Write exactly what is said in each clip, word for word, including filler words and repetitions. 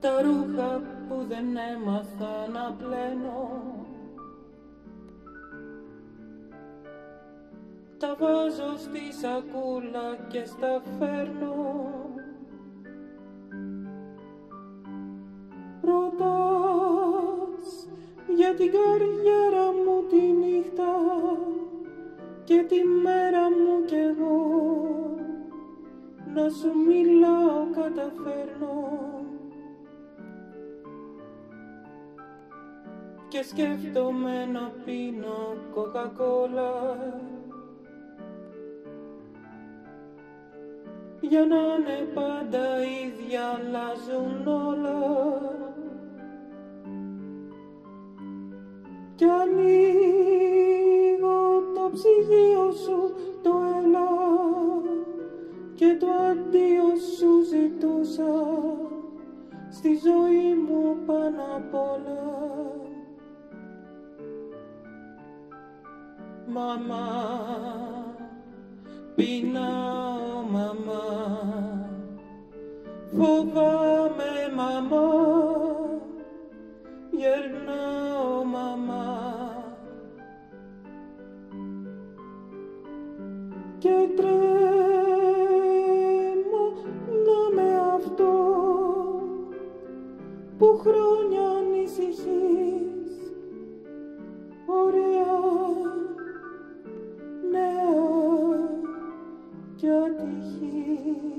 τα ρούχα που δεν έμαθα να πλένω, τα βάζω στη σακούλα και στα φέρνω. Ρωτάς για την καριέρα μου τη νύχτα και τη μέρα μου κι εγώ να σου μιλάω καταφέρνω. Και σκέφτομαι να πίνω κοκακόλα για να είναι πάντα ίδια, αλλάζουν όλα. Κι ανοίγω το ψυγείο σου, το έλα και το αντίο σου ζητούσα στη ζωή μου πάνω απ' όλα. Μαμά, πεινάω μαμά, φοβάμαι μαμά, γερνάω μαμά και τρέμω να με αυτό που χρόνια ανησυχείς, ωραία, νέα κι ατυχής.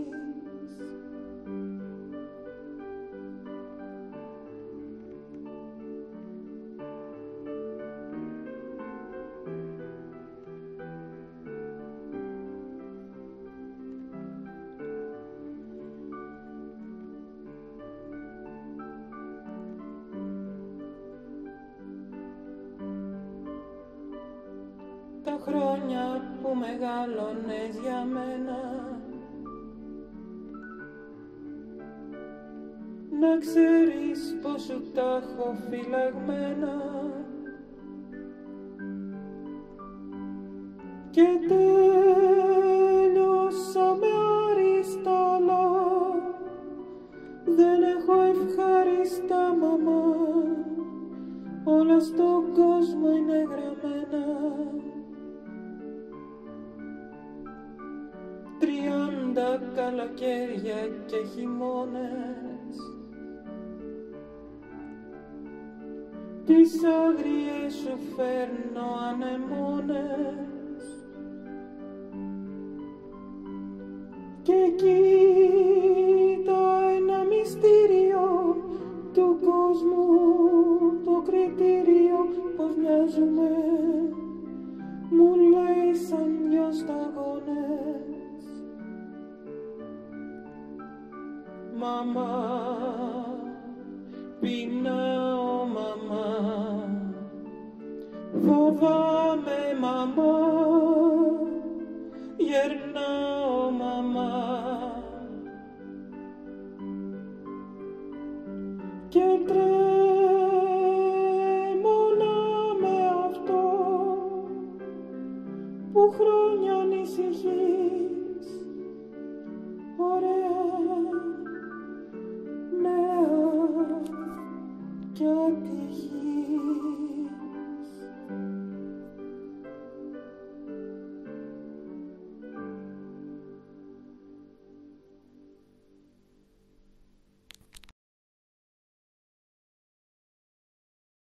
Τα χρόνια που μεγάλωνες για μένα, να ξέρεις πως σου τα έχω φυλαγμένα και τέλειωσα με αριστάλα, δεν έχω ευχάριστα μαμά, όλα στον κόσμο είναι γραμμένα. Τριάντα καλοκαίρια και χειμώνες, τις άγριες σου φέρνω ανεμόνες και κοίτα ένα μυστήριο του κόσμου, το κριτήριο πως μοιάζουμε, μου λέει σαν δυο σταγόνες. Μαμά, πεινάω μαμά, φοβάμαι μαμά, γερνάω μαμά και τρέμω να με αυτό που χρόνια ανησυχεί.